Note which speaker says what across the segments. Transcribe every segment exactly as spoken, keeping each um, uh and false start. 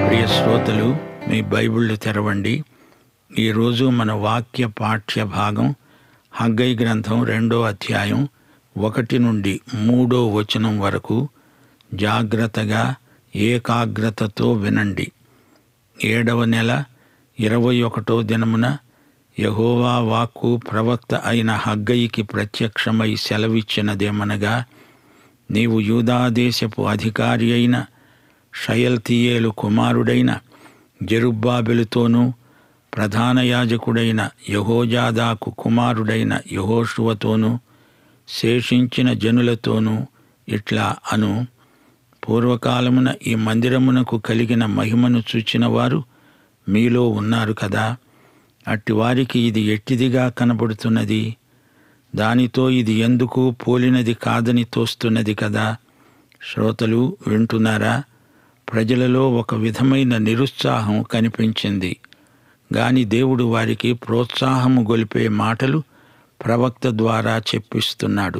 Speaker 1: ప్రియ శ్రోతలు, మీ బైబిళ్ళు తెరవండి. ఈరోజు మన వాక్య పాఠ్య భాగం హగ్గయి గ్రంథం రెండో అధ్యాయం ఒకటి నుండి మూడో వచనం వరకు. జాగ్రత్తగా ఏకాగ్రతతో వినండి. ఏడవ నెల ఇరవై ఒకటో దినమున యెహోవా వాక్కు ప్రవక్త అయిన హగ్గయికి ప్రత్యక్షమై సెలవిచ్చినదేమనగా, నీవు యూదాదేశపు అధికారి అయిన షయల్తీయేలు కుమారుడైన జెరుబ్బాబెలుతోనూ ప్రధాన యాజకుడైన యెహోజాదాకు కుమారుడైన యెహోషువతోనూ శేషించిన జనులతోనూ ఇట్లా అను, పూర్వకాలమున ఈ మందిరమునకు కలిగిన మహిమను చూచిన వారు మీలో ఉన్నారు కదా. అట్టివారికి ఇది ఎట్టిదిగా కనబడుతున్నది? దానితో ఇది ఎందుకు పోలినది కాదని తోస్తున్నది కదా. శ్రోతలు వింటున్నారా? ప్రజలలో ఒక విధమైన నిరుత్సాహం కనిపించింది. గాని దేవుడు వారికి ప్రోత్సాహము గొలిపే మాటలు ప్రవక్త ద్వారా చెప్పిస్తున్నాడు.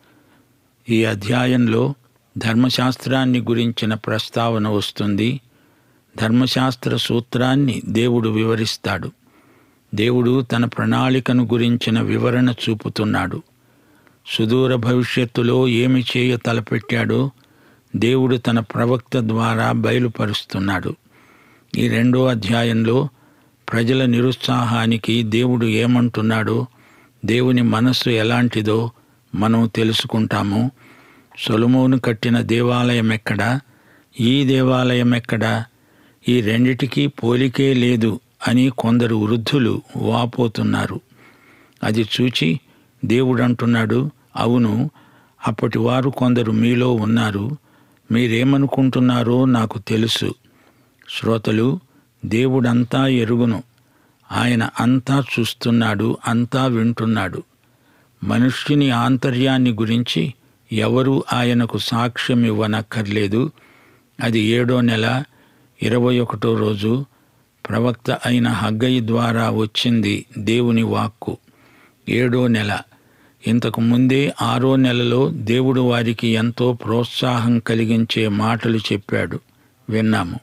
Speaker 1: ఈ అధ్యాయంలో ధర్మశాస్త్రాన్ని గురించిన ప్రస్తావన వస్తుంది. ధర్మశాస్త్ర సూత్రాన్ని దేవుడు వివరిస్తాడు. దేవుడు తన ప్రణాళికను గురించిన వివరణ చూపుతున్నాడు. సుదూర భవిష్యత్తులో ఏమి చేయ తలపెట్టాడో దేవుడు తన ప్రవక్త ద్వారా బయలుపరుస్తున్నాడు. ఈ రెండో అధ్యాయంలో ప్రజల నిరుత్సాహానికి దేవుడు ఏమంటున్నాడో, దేవుని మనస్సు ఎలాంటిదో మనం తెలుసుకుంటాము. సొలొమోను కట్టిన దేవాలయం ఎక్కడా? ఈ దేవాలయం ఎక్కడా? ఈ రెండిటికీ పోలికే లేదు అని కొందరు వృద్ధులు వాపోతున్నారు. అది చూచి దేవుడంటున్నాడు, అవును, అప్పటి వారు కొందరు మీలో ఉన్నారు. మీరేమనుకుంటున్నారో నాకు తెలుసు. శ్రోతలు, దేవుడంతా ఎరుగును. ఆయన అంతా చూస్తున్నాడు, అంతా వింటున్నాడు. మనుష్యుని ఆంతర్యాన్ని గురించి ఎవరూ ఆయనకు సాక్ష్యం ఇవ్వనక్కర్లేదు. అది ఏడో నెల ఇరవై ఒకటో రోజు ప్రవక్త అయిన హగ్గయి ద్వారా వచ్చింది దేవుని వాక్కు. ఏడో నెల. ఇంతకు ముందే ఆరో నెలలో దేవుడు వారికి ఎంతో ప్రోత్సాహం కలిగించే మాటలు చెప్పాడు, విన్నాము.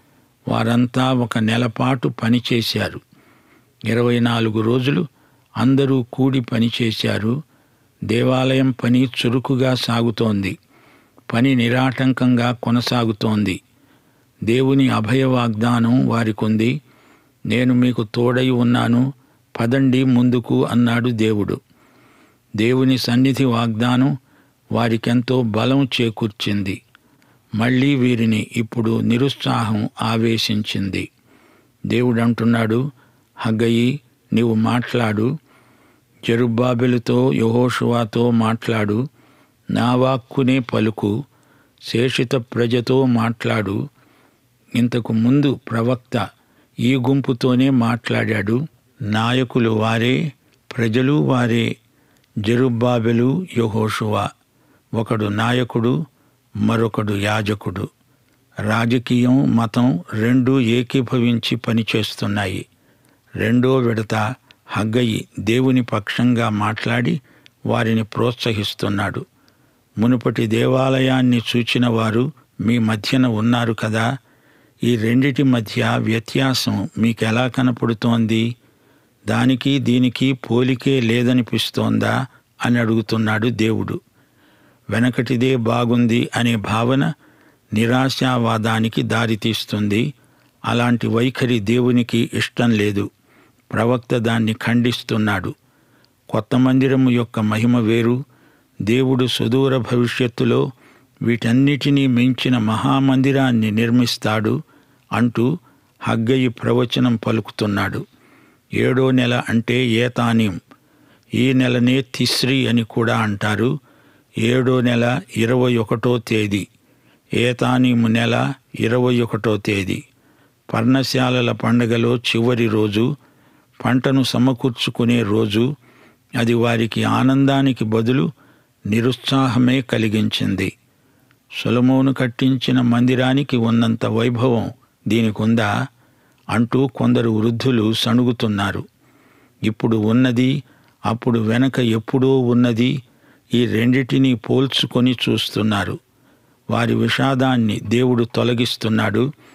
Speaker 1: వారంతా ఒక నెలపాటు పనిచేశారు. ఇరవై నాలుగు రోజులు అందరూ కూడి పనిచేశారు. దేవాలయం పని చురుకుగా సాగుతోంది. పని నిరాటంకంగా కొనసాగుతోంది. దేవుని అభయ వాగ్దానం వారికుంది. నేను మీకు తోడై ఉన్నాను, పదండి ముందుకు అన్నాడు దేవుడు. దేవుని సన్నిధి వాగ్దానం వారికెంతో బలం చేకూర్చింది. మళ్ళీ వీరిని ఇప్పుడు నిరుత్సాహం ఆవేశించింది. దేవుడంటున్నాడు, హగ్గయి, నీవు మాట్లాడు. జెరుబ్బాబెలుతో యెహోషువతో మాట్లాడు. నా వాక్కునే పలుకు. శేషిత ప్రజతో మాట్లాడు. ఇంతకు ముందు ప్రవక్త ఈ గుంపుతోనే మాట్లాడాడు. నాయకులు వారే, ప్రజలు వారే. జెరుబ్బాబెలు, యెహోషువ. ఒకడు నాయకుడు, మరొకడు యాజకుడు. రాజకీయం, మతం రెండూ ఏకీభవించి పనిచేస్తున్నాయి. రెండో విడత హగ్గయి దేవుని పక్షంగా మాట్లాడి వారిని ప్రోత్సహిస్తున్నాడు. మునుపటి దేవాలయాన్ని చూచిన వారు మీ మధ్యన ఉన్నారు కదా. ఈ రెండిటి మధ్య వ్యత్యాసం మీకెలా కనపడుతోంది? దానికి దీనికి పోలికే లేదనిపిస్తోందా అని అడుగుతున్నాడు దేవుడు. వెనకటిదే బాగుంది అనే భావన నిరాశావాదానికి దారితీస్తుంది. అలాంటి వైఖరి దేవునికి ఇష్టం లేదు. ప్రవక్త దాన్ని ఖండిస్తున్నాడు. కొత్త మందిరము యొక్క మహిమ వేరు. దేవుడు సుదూర భవిష్యత్తులో వీటన్నిటినీ మించిన మహామందిరాన్ని నిర్మిస్తాడు అంటూ హగ్గయి ప్రవచనం పలుకుతున్నాడు. ఏడో నెల అంటే ఏతానీం. ఈ నెలనే తిస్రీ అని కూడా అంటారు. ఏడో నెల ఇరవై ఒకటో తేదీ. ఏతానీము నెల ఇరవై ఒకటో తేదీ. పర్ణశాలల పండగలో చివరి రోజు, పంటను సమకూర్చుకునే రోజు. అది వారికి ఆనందానికి బదులు నిరుత్సాహమే కలిగించింది. సొలొమోను కట్టించిన మందిరానికి ఉన్నంత వైభవం దీనికుందా అంటూ కొందరు వృద్ధులు సణుగుతున్నారు. ఇప్పుడు ఉన్నది, అప్పుడు వెనక ఎప్పుడో ఉన్నది, ఈ రెండిటినీ పోల్చుకొని చూస్తున్నారు. వారి విషాదాన్ని దేవుడు తొలగిస్తున్నాడు.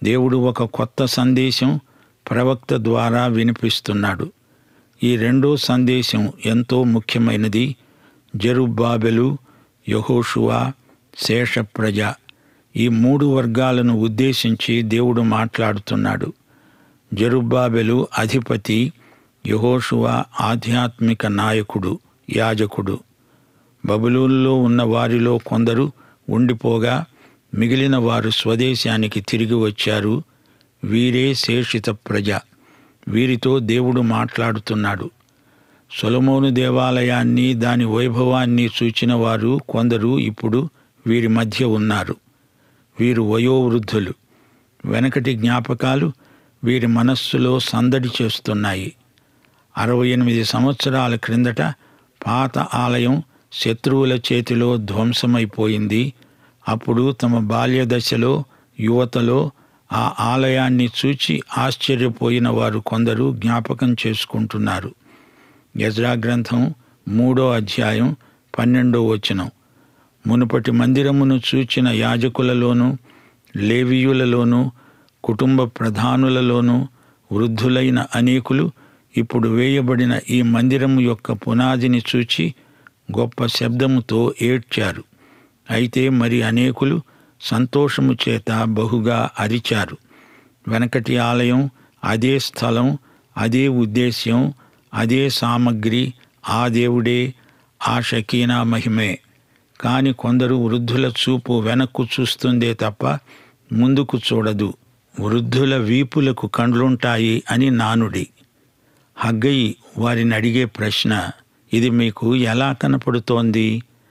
Speaker 1: దేవుడు ఒక కొత్త సందేశం ప్రవక్త ద్వారా వినిపిస్తున్నాడు. ఈ రెండో సందేశం ఎంతో ముఖ్యమైనది. జెరుబ్బాబెలు, యెహోషువ, శేషప్రజ ఈ మూడు వర్గాలను ఉద్దేశించి దేవుడు మాట్లాడుతున్నాడు. జెరుబ్బాబెలు అధిపతి, యెహోషువ ఆధ్యాత్మిక నాయకుడు, యాజకుడు. బబులోనులో ఉన్న వారిలో కొందరు ఉండిపోగా మిగిలిన వారు స్వదేశానికి తిరిగి వచ్చారు. వీరే శేషిత ప్రజ. వీరితో దేవుడు మాట్లాడుతున్నాడు. సొలొమోను దేవాలయాన్ని, దాని వైభవాన్ని చూచిన వారు కొందరు ఇప్పుడు వీరి మధ్య ఉన్నారు. వీరు వయోవృద్ధులు. వెనకటి జ్ఞాపకాలు వీరి మనస్సులో సందడి చేస్తున్నాయి. అరవై ఎనిమిది సంవత్సరాల క్రిందట పాత ఆలయం శత్రువుల చేతిలో ధ్వంసమైపోయింది. అప్పుడు తమ బాల్యదశలో, యువతలో ఆ ఆలయాన్ని చూచి ఆశ్చర్యపోయిన వారు కొందరు జ్ఞాపకం చేసుకుంటున్నారు. యెజ్రా గ్రంథం మూడో అధ్యాయం పన్నెండో వచనం. మునుపటి మందిరమును చూచిన యాజకులలోనూ, లేవీయులలోనూ, కుటుంబ ప్రధానులలోనూ వృద్ధులైన అనేకులు ఇప్పుడు వేయబడిన ఈ మందిరము యొక్క పునాదిని చూచి గొప్ప శబ్దముతో ఏడ్చారు. అయితే మరి అనేకులు సంతోషము చేత బహుగా అరిచారు. వెనకటి ఆలయం, అదే స్థలం, అదే ఉద్దేశ్యం, అదే సామగ్రి, ఆ దేవుడే, ఆ షకీనా మహిమే. కాని కొందరు వృద్ధుల చూపు వెనక్కు చూస్తుందే తప్ప ముందుకు చూడదు. వృద్ధుల వీపులకు కండ్లుంటాయి అని నానుడి. హగ్గయి వారిని అడిగే ప్రశ్న, ఇది మీకు ఎలా కనపడుతోంది?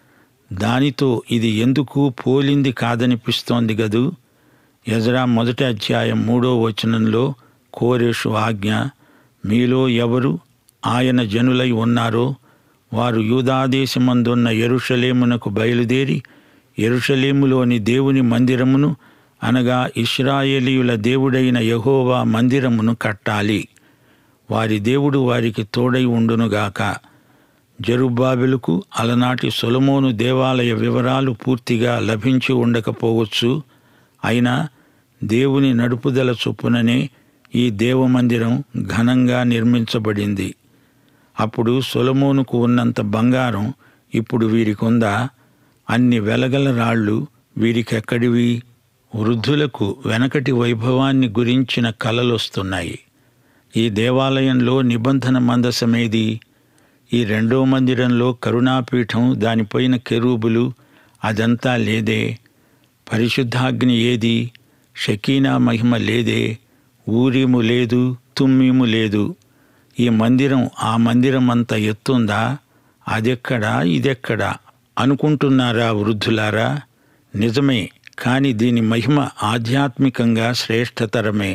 Speaker 1: దానితో ఇది ఎందుకు పోలింది కాదనిపిస్తోంది గదూ? యెజ్రా మొదటి అధ్యాయం మూడో వచనంలో కోరెషు ఆజ్ఞ, మీలో ఎవరు ఆయన జనులై ఉన్నారో వారు యూదాదేశమందున్న యెరూషలేమునకు బయలుదేరి యెరూషలేములోని దేవుని మందిరమును, అనగా ఇశ్రాయేలీయుల దేవుడైన యెహోవా మందిరమును కట్టాలి. వారి దేవుడు వారికి తోడై ఉండునుగాక. జెరుబ్బాబెలుకు అలనాటి సొలొమోను దేవాలయ వివరాలు పూర్తిగా లభించి ఉండకపోవచ్చు. అయినా దేవుని నడుపుదల చొప్పుననే ఈ దేవమందిరం ఘనంగా నిర్మించబడింది. అప్పుడు సొలొమోనుకు ఉన్నంత బంగారం ఇప్పుడు వీరికుందా? అన్ని వెలగల రాళ్ళు వీరికెక్కడివి? వృద్ధులకు వెనకటి వైభవాన్ని గురించిన కలలొస్తున్నాయి. ఈ దేవాలయంలో నిబంధన మందసమేది? ఈ రెండో మందిరంలో కరుణాపీఠం, దానిపైన కెరూబులు, అదంతా లేదే? పరిశుద్ధాగ్ని ఏది? షకీనా మహిమ లేదే? ఊరీము లేదు, తుమ్మీము లేదు. ఈ మందిరం ఆ మందిరం అంత ఎత్తుందా? అదెక్కడా ఇదెక్కడా అనుకుంటున్నారా వృద్ధులారా? నిజమే, కాని దీని మహిమ ఆధ్యాత్మికంగా శ్రేష్టతరమే.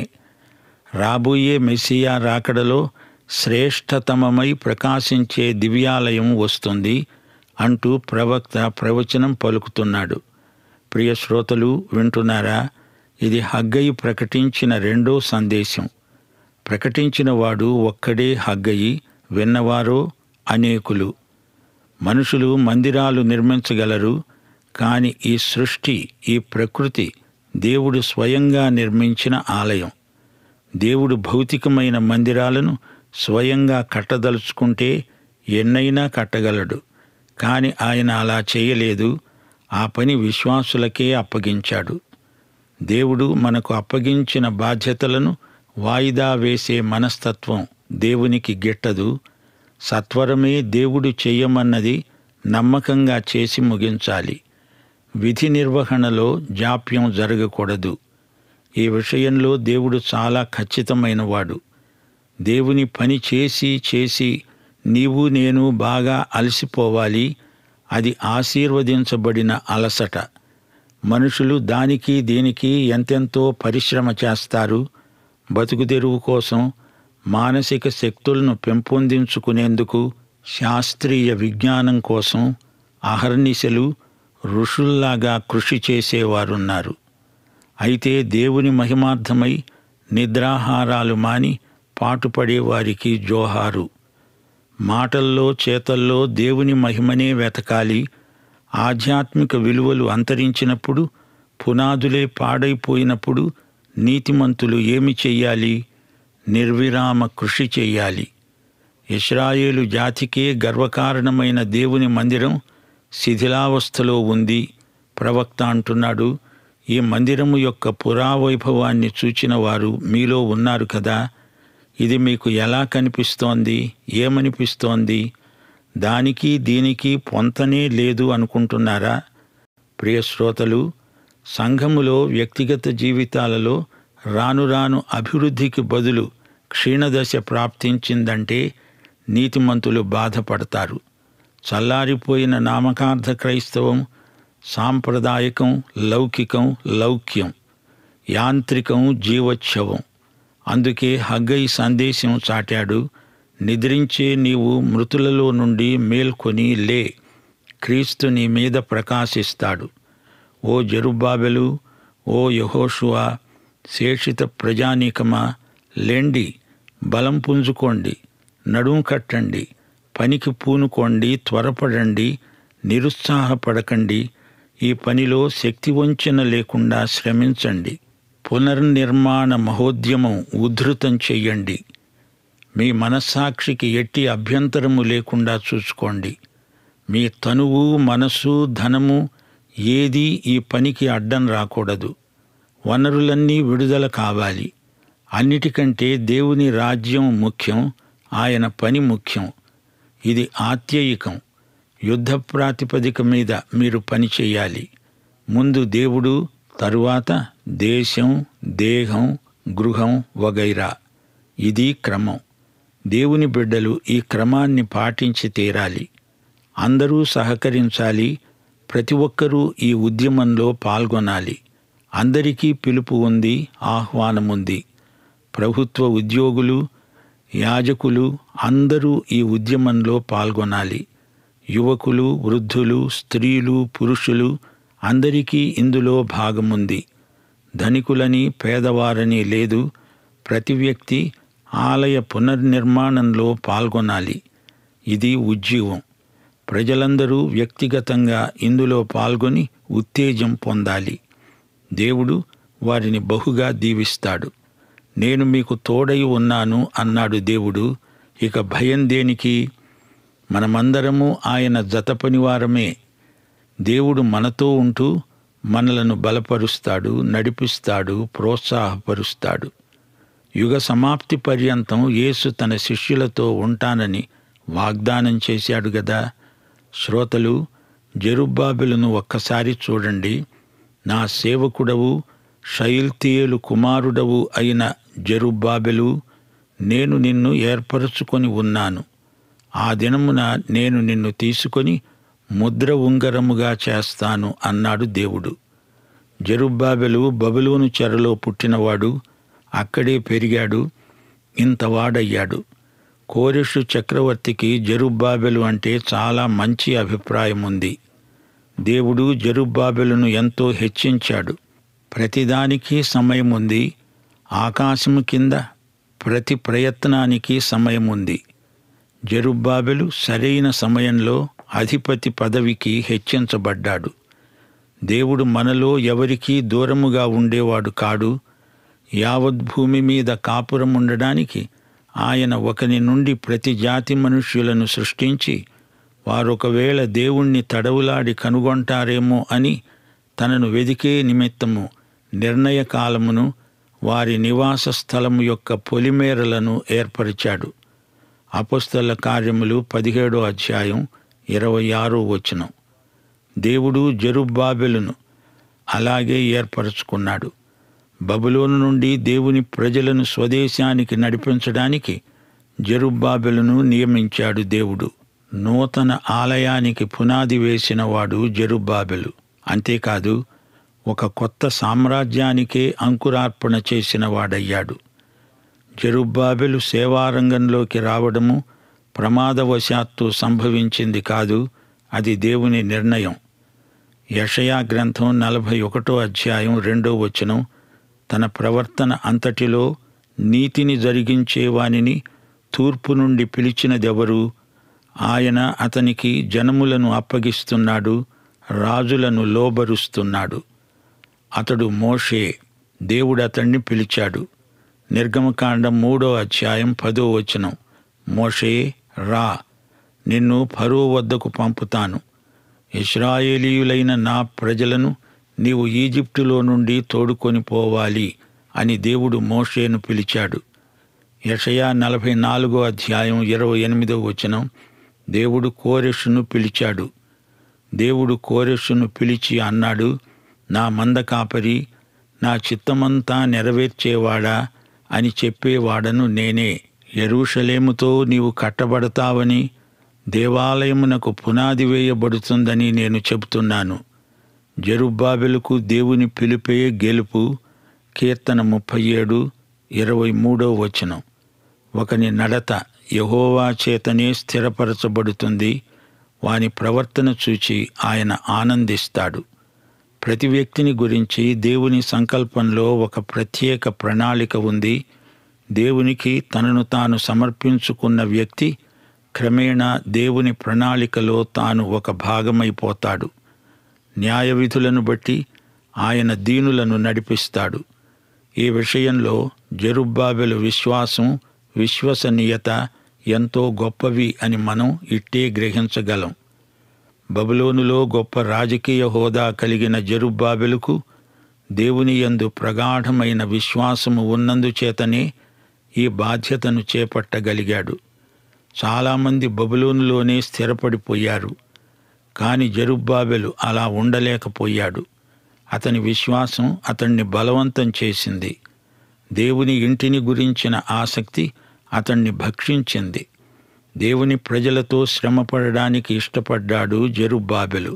Speaker 1: రాబోయే మెస్సియా రాకడలో శ్రేష్టతమమై ప్రకాశించే దివ్యాలయం వస్తుంది అంటూ ప్రవక్త ప్రవచనం పలుకుతున్నాడు. ప్రియ శ్రోతలు వింటున్నారా? ఇది హగ్గయి ప్రకటించిన రెండో సందేశం. ప్రకటించిన వాడు ఒక్కడే హగ్గయి, విన్నవారో అనేకులు. మనుషులు మందిరాలు నిర్మించగలరు, కాని ఈ సృష్టి, ఈ ప్రకృతి దేవుడు స్వయంగా నిర్మించిన ఆలయం. దేవుడు భౌతికమైన మందిరాలను స్వయంగా కట్టదలుచుకుంటే ఎన్నైనా కట్టగలడు. కాని ఆయన అలా చేయలేదు. ఆ పని విశ్వాసులకే అప్పగించాడు. దేవుడు మనకు అప్పగించిన బాధ్యతలను వాయిదా వేసే మనస్తత్వం దేవునికి గిట్టదు. సత్వరమే దేవుడు చెయ్యమన్నది నమ్మకంగా చేసి ముగించాలి. విధి నిర్వహణలో జాప్యం జరగకూడదు. ఈ విషయంలో దేవుడు చాలా ఖచ్చితమైనవాడు. దేవుని పని చేసి చేసి నీవు నేను బాగా అలసిపోవాలి. అది ఆశీర్వదించబడిన అలసట. మనుషులు దానికి దీనికి ఎంతెంతో పరిశ్రమ చేస్తారు. బతుకుదెరువు కోసం, మానసిక శక్తులను పెంపొందించుకునేందుకు, శాస్త్రీయ విజ్ఞానం కోసం అహర్నిశలు ఋషుల్లాగా కృషి చేసేవారున్నారు. అయితే దేవుని మహిమార్థమై నిద్రాహారాలు మాని పాటుపడేవారికి జోహారు. మాటల్లో చేతల్లో దేవుని మహిమనే వెతకాలి. ఆధ్యాత్మిక విలువలు అంతరించినప్పుడు, పునాదులే పాడైపోయినప్పుడు నీతిమంతులు ఏమి చెయ్యాలి? నిర్విరామ కృషి చెయ్యాలి. ఇశ్రాయేలు జాతికే గర్వకారణమైన దేవుని మందిరం శిథిలావస్థలో ఉంది. ప్రవక్త అంటున్నాడు, ఈ మందిరము యొక్క పురావైభవాన్ని చూచిన వారు మీలో ఉన్నారు కదా. ఇది మీకు ఎలా కనిపిస్తోంది? ఏమనిపిస్తోంది? దానికి దీనికి పొంతనే లేదు అనుకుంటున్నారా? ప్రియశ్రోతలు, సంఘములో వ్యక్తిగత జీవితాలలో రాను రాను అభివృద్ధికి బదులు క్షీణదశ ప్రాప్తించిందంటే నీతిమంతులు బాధపడతారు. చల్లారిపోయిన నామకార్థ క్రైస్తవం, సాంప్రదాయకం, లౌకికం, లౌక్యం, యాంత్రికం, జీవోత్సవం. అందుకే హగ్గయి సందేశం చాటాడు, నిద్రించే నీవు మృతులలో నుండి మేల్కొని లే, క్రీస్తు నీ మీద ప్రకాశిస్తాడు. ఓ జెరుబ్బాబెలు, ఓ యెహోషువ, శేషిత ప్రజానీకమా, లెండి, బలం పుంజుకోండి, నడుం కట్టండి, పనికి పూనుకోండి, త్వరపడండి, నిరుత్సాహపడకండి. ఈ పనిలో శక్తి వంచన లేకుండా శ్రమించండి. పునర్నిర్మాణ మహోద్యమం ఉద్ధృతం చెయ్యండి. మీ మనస్సాక్షికి ఎట్టి అభ్యంతరము లేకుండా చూసుకోండి. మీ తనువు, మనసు, ధనము ఏదీ ఈ పనికి అడ్డం రాకూడదు. వనరులన్నీ విడుదల కావాలి. అన్నిటికంటే దేవుని రాజ్యం ముఖ్యం, ఆయన పని ముఖ్యం. ఇది ఆత్యయికం. యుద్ధ ప్రాతిపదిక మీద మీరు పని చెయ్యాలి. ముందు దేవుడు, తరువాత దేశం, దేహం, గృహం వగైరా. ఇది క్రమం. దేవుని బిడ్డలు ఈ క్రమాన్ని పాటించి తీరాలి. అందరూ సహకరించాలి. ప్రతి ఒక్కరూ ఈ ఉద్యమంలో పాల్గొనాలి. అందరికీ పిలుపు ఉంది, ఆహ్వానముంది. ప్రభుత్వ ఉద్యోగులు, యాజకులు అందరూ ఈ ఉద్యమంలో పాల్గొనాలి. యువకులు, వృద్ధులు, స్త్రీలు, పురుషులు అందరికీ ఇందులో భాగముంది. ధనికులని, పేదవారని లేదు. ప్రతి వ్యక్తి ఆలయ పునర్నిర్మాణంలో పాల్గొనాలి. ఇది ఉజ్జీవం. ప్రజలందరూ వ్యక్తిగతంగా ఇందులో పాల్గొని ఉత్తేజం పొందాలి. దేవుడు వారిని బహుగా దీవిస్తాడు. నేను మీకు తోడై ఉన్నాను అన్నాడు దేవుడు. ఇక భయం దేనికి? మనమందరము ఆయన జతపనివారమే. దేవుడు మనతో ఉంటూ మనలను బలపరుస్తాడు, నడిపిస్తాడు, ప్రోత్సాహపరుస్తాడు. యుగ సమాప్తి పర్యంతం యేసు తన శిష్యులతో ఉంటానని వాగ్దానం చేశాడు గదా. శ్రోతలు, జెరుబ్బాబెలును ఒక్కసారి చూడండి. నా సేవకుడవు, షయల్తీయేలు కుమారుడవు అయిన జెరుబ్బాబెలు, నేను నిన్ను ఏర్పరచుకొని ఉన్నాను. ఆ దినమున నేను నిన్ను తీసుకొని ముద్ర ఉంగరముగా చేస్తాను అన్నాడు దేవుడు. జెరుబ్బాబెలు బబులోను చెరలో పుట్టినవాడు. అక్కడే పెరిగాడు. ఇంతవాడయ్యాడు. కోరెషు చక్రవర్తికి జెరుబ్బాబెలు అంటే చాలా మంచి అభిప్రాయం ఉంది. దేవుడు జెరుబ్బాబెలును ఎంతో హెచ్చించాడు. ప్రతిదానికి సమయముంది. ఆకాశము కింద ప్రతి ప్రయత్నానికి సమయముంది. జెరుబ్బాబెలు సరైన సమయంలో అధిపతి పదవికి హెచ్చించబడ్డాడు. దేవుడు మనలో ఎవరికీ దూరముగా ఉండేవాడు కాడు. యావత్ భూమి మీద కాపురం ఉండడానికి ఆయన ఒకని నుండి ప్రతి జాతి మనుష్యులను సృష్టించి, వారొకవేళ దేవుణ్ణి తడవులాడి కనుగొంటారేమో అని తనను వెదికే నిమిత్తము నిర్ణయకాలమును, వారి నివాస స్థలము యొక్క పొలిమేరలను ఏర్పరిచాడు. అపొస్తలుల కార్యములు పదిహేడో అధ్యాయం ఇరవై ఆరో వచనం. దేవుడు జెరుబ్బాబెలును అలాగే ఏర్పరచుకున్నాడు. బబులోను నుండి దేవుని ప్రజలను స్వదేశానికి నడిపించడానికి జెరుబ్బాబెలును నియమించాడు దేవుడు. నూతన ఆలయానికి పునాది వేసినవాడు జెరుబ్బాబెలు. అంతేకాదు, ఒక కొత్త సామ్రాజ్యానికే అంకురార్పణ చేసిన వాడయ్యాడు. జెరుబ్బాబెలు సేవారంగంలోకి రావడము ప్రమాదవశాత్తు సంభవించింది కాదు, అది దేవుని నిర్ణయం. యెషయా గ్రంథం నలభై ఒకటో అధ్యాయం రెండో వచనం, తన ప్రవర్తన అంతటిలో నీతిని జరిగించేవానిని తూర్పు నుండి పిలిచినదెవరు? ఆయన అతనికి జనములను అప్పగిస్తున్నాడు, రాజులను లోబరుస్తున్నాడు. అతడు మోషే, దేవుడు అతణ్ణి పిలిచాడు. నిర్గమకాండం మూడో అధ్యాయం పదో వచనం. మోషే, రా, నిన్ను ఫరో వద్దకు పంపుతాను. ఇశ్రాయేలీయులైన నా ప్రజలను నీవు ఈజిప్టులో నుండి తోడుకొని పోవాలి అని దేవుడు మోషేను పిలిచాడు. యెషయా నలభై నాలుగో అధ్యాయం ఇరవై ఎనిమిదో వచనం. దేవుడు కోరెషును పిలిచాడు. దేవుడు కోరెషును పిలిచి అన్నాడు, నా మంద కాపరి, నా చిత్తమంతా నెరవేర్చేవాడా అని చెప్పేవాడను నేనే. యెరూషలేముతో నీవు కట్టబడతావని, దేవాలయమునకు పునాది వేయబడుతుందని నేను చెబుతున్నాను. జెరుబ్బాబెలుకు దేవుని పిలుపే గెలుపు. కీర్తన ముప్పై ఏడు ఇరవై మూడో వచనం. ఒకని నడత యెహోవా చేతనే స్థిరపరచబడుతుంది. వాని ప్రవర్తన చూచి ఆయన ఆనందిస్తాడు. ప్రతి వ్యక్తిని గురించి దేవుని సంకల్పంలో ఒక ప్రత్యేక ప్రణాళిక ఉంది. దేవునికి తనను తాను సమర్పించుకున్న వ్యక్తి క్రమేణా దేవుని ప్రణాళికలో తాను ఒక భాగమైపోతాడు. న్యాయవిధులను బట్టి ఆయన దీనులను నడిపిస్తాడు. ఈ విషయంలో జెరుబ్బాబెలు విశ్వాసం, విశ్వసనీయత ఎంతో గొప్పవి అని మనం ఇట్టే గ్రహించగలం. బబులోనులో గొప్ప రాజకీయ హోదా కలిగిన జెరుబ్బాబెలుకు దేవుని యందు ప్రగాఢమైన విశ్వాసము ఉన్నందుచేతనే ఈ బాధ్యతను చేపట్టగలిగాడు. చాలామంది బబులోనులోనే స్థిరపడిపోయారు. కాని జెరుబ్బాబెలు అలా ఉండలేకపోయాడు. అతని విశ్వాసం అతన్ని బలవంతం చేసింది. దేవుని ఇంటిని గురించిన ఆసక్తి అతన్ని భక్షించింది. దేవుని ప్రజలతో శ్రమపడడానికి ఇష్టపడ్డాడు జెరుబ్బాబెలు.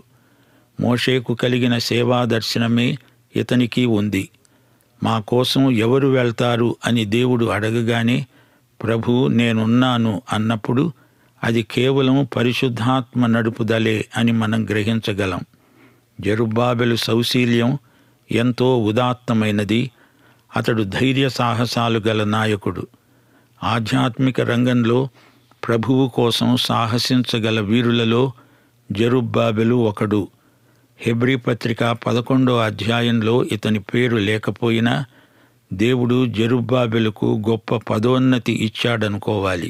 Speaker 1: మోషేకు కలిగిన సేవా దర్శనమే ఇతనికి ఉంది. మా కోసం ఎవరు వెళ్తారు అని దేవుడు అడగగానే, ప్రభు నేనున్నాను అన్నప్పుడు అది కేవలం పరిశుద్ధాత్మ నడుపుదలే అని మనం గ్రహించగలం. జెరుబ్బాబెలు సౌశీల్యం ఎంతో ఉదాత్తమైనది. అతడు ధైర్య సాహసాలు గల నాయకుడు. ఆధ్యాత్మిక రంగంలో ప్రభువు కోసం సాహసించగల వీరులలో జెరుబ్బాబెలు ఒకడు. హెబ్రీ పత్రిక పదకొండో అధ్యాయంలో ఇతని పేరు లేకపోయినా దేవుడు జెరుబ్బాబెలుకు గొప్ప పదోన్నతి ఇచ్చాడనుకోవాలి.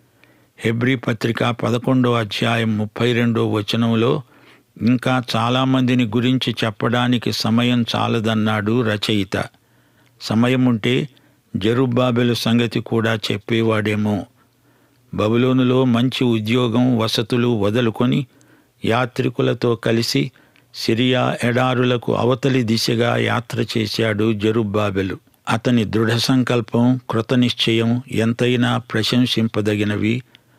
Speaker 1: హెబ్రీ పత్రిక పదకొండో అధ్యాయం ముప్పై రెండో వచనంలో ఇంకా చాలామందిని గురించి చెప్పడానికి సమయం చాలదన్నాడు రచయిత. సమయముంటే జెరుబ్బాబెలు సంగతి కూడా చెప్పేవాడేమో. బబులోనులో మంచి ఉద్యోగం, వసతులు వదులుకొని యాత్రికులతో కలిసి సిరియా ఎడారులకు అవతలి దిశగా యాత్ర చేశాడు జెరుబ్బాబెలు. అతని దృఢ సంకల్పం, కృతనిశ్చయం ఎంతైనా ప్రశంసింపదగినవి.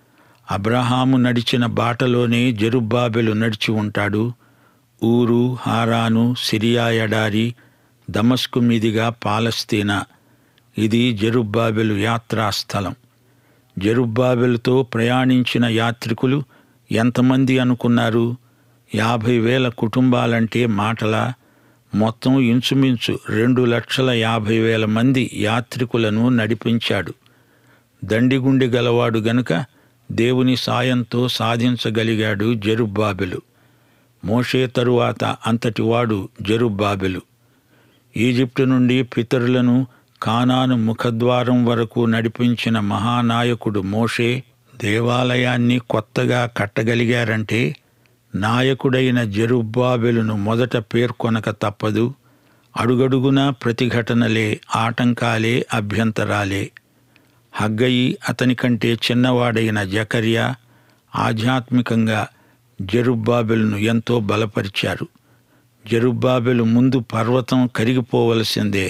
Speaker 1: అబ్రహాము నడిచిన బాటలోనే జెరుబ్బాబెలు నడిచి ఉంటాడు. ఊరు, హారాను, సిరియా ఎడారి, దమస్కు మీదిగా పాలస్తీనా, ఇది జెరుబ్బాబెలు యాత్రాస్థలం. జెరుబ్బాబెలుతో ప్రయాణించిన యాత్రికులు ఎంతమంది అనుకున్నారు? యాభై వేల కుటుంబాలంటే మాటలా? మొత్తం ఇంచుమించు రెండు లక్షల యాభై వేల మంది యాత్రికులను నడిపించాడు. దండిగుండి గలవాడు గనుక దేవుని సాయంతో సాధించగలిగాడు జెరుబ్బాబెలు. మోషే తరువాత అంతటివాడు జెరుబ్బాబెలు. ఈజిప్టు నుండి పితరులను కానాను ముఖద్వారం వరకు నడిపించిన మహానాయకుడు మోషే. దేవాలయాన్ని కొత్తగా కట్టగలిగారంటే నాయకుడైన జెరుబ్బాబెలును మొదట పేర్కొనక తప్పదు. అడుగడుగునా ప్రతిఘటనలే, ఆటంకాలే, అభ్యంతరాలే. హగ్గయి, అతని కంటే చిన్నవాడైన జకర్యా ఆధ్యాత్మికంగా జెరుబ్బాబెలును ఎంతో బలపరిచారు. జెరుబ్బాబెలు ముందు పర్వతం కరిగిపోవలసిందే.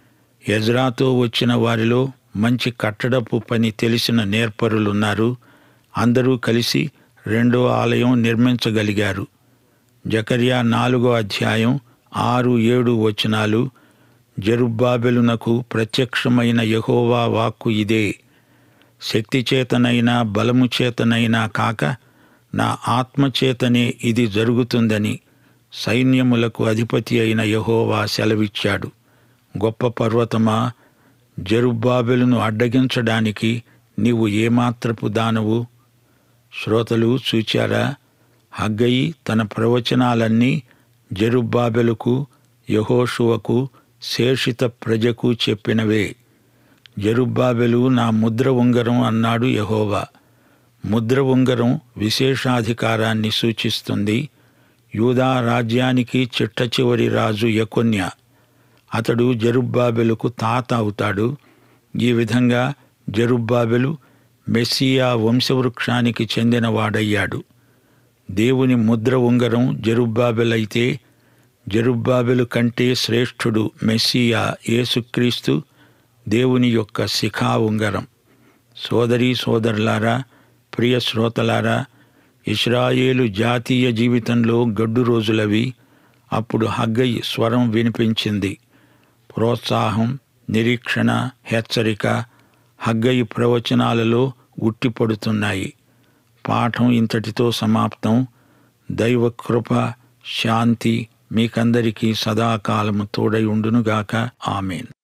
Speaker 1: ఎజ్రాతో వచ్చిన వారిలో మంచి కట్టడపు పని తెలిసిన నేర్పరులున్నారు. అందరూ కలిసి రెండో ఆలయం నిర్మించగలిగారు. జకర్యా నాలుగో అధ్యాయం ఆరు ఏడు వచనాలు. జెరుబ్బాబెలునకు ప్రత్యక్షమైన యెహోవా వాక్కు ఇదే, శక్తి చేతనైనా బలము చేతనైనా కాక నా ఆత్మచేతనే ఇది జరుగుతుందని సైన్యములకు అధిపతి అయిన యెహోవా సెలవిచ్చాడు. గొప్ప పర్వతమా, జెరుబ్బాబెలును అడ్డగించడానికి నీవు ఏమాత్రపు దానవు? శ్రోతలు చూచారా? హగ్గయి తన ప్రవచనాలన్నీ జెరుబ్బాబెలుకు, యెహోషువకు, శేషిత ప్రజకు చెప్పినవే. జెరుబ్బాబెలు నా ముద్ర ఉంగరం అన్నాడు యెహోవా. ముద్ర ఉంగరం విశేషాధికారాన్ని సూచిస్తుంది. యూదా రాజ్యానికి చిట్ట చివరి రాజు యెకొన్య. అతడు జెరుబ్బాబెలుకు తాత అవుతాడు. ఈ విధంగా జెరుబ్బాబెలు మెస్సియా వంశవృక్షానికి చెందినవాడయ్యాడు. దేవుని ముద్ర ఉంగరం జెరుబ్బాబెలైతే జెరుబ్బాబెలు కంటే శ్రేష్ఠుడు మెస్సియా యేసుక్రీస్తు, దేవుని యొక్క శిఖా ఉంగరం. సోదరీ సోదరులారా, ప్రియ శ్రోతలారా, ఇశ్రాయేలు జాతీయ జీవితంలో గడ్డు రోజులవి. అప్పుడు హగ్గయి స్వరం వినిపించింది. ప్రోత్సాహం, నిరీక్షణ, హెచ్చరిక హగ్గయి ప్రవచనాలలో ఉట్టిపడుతున్నాయి. పాఠం ఇంతటితో సమాప్తం. దైవ కృప, శాంతి మీకందరికీ సదాకాలము తోడై ఉండునుగాక. ఆమేన్.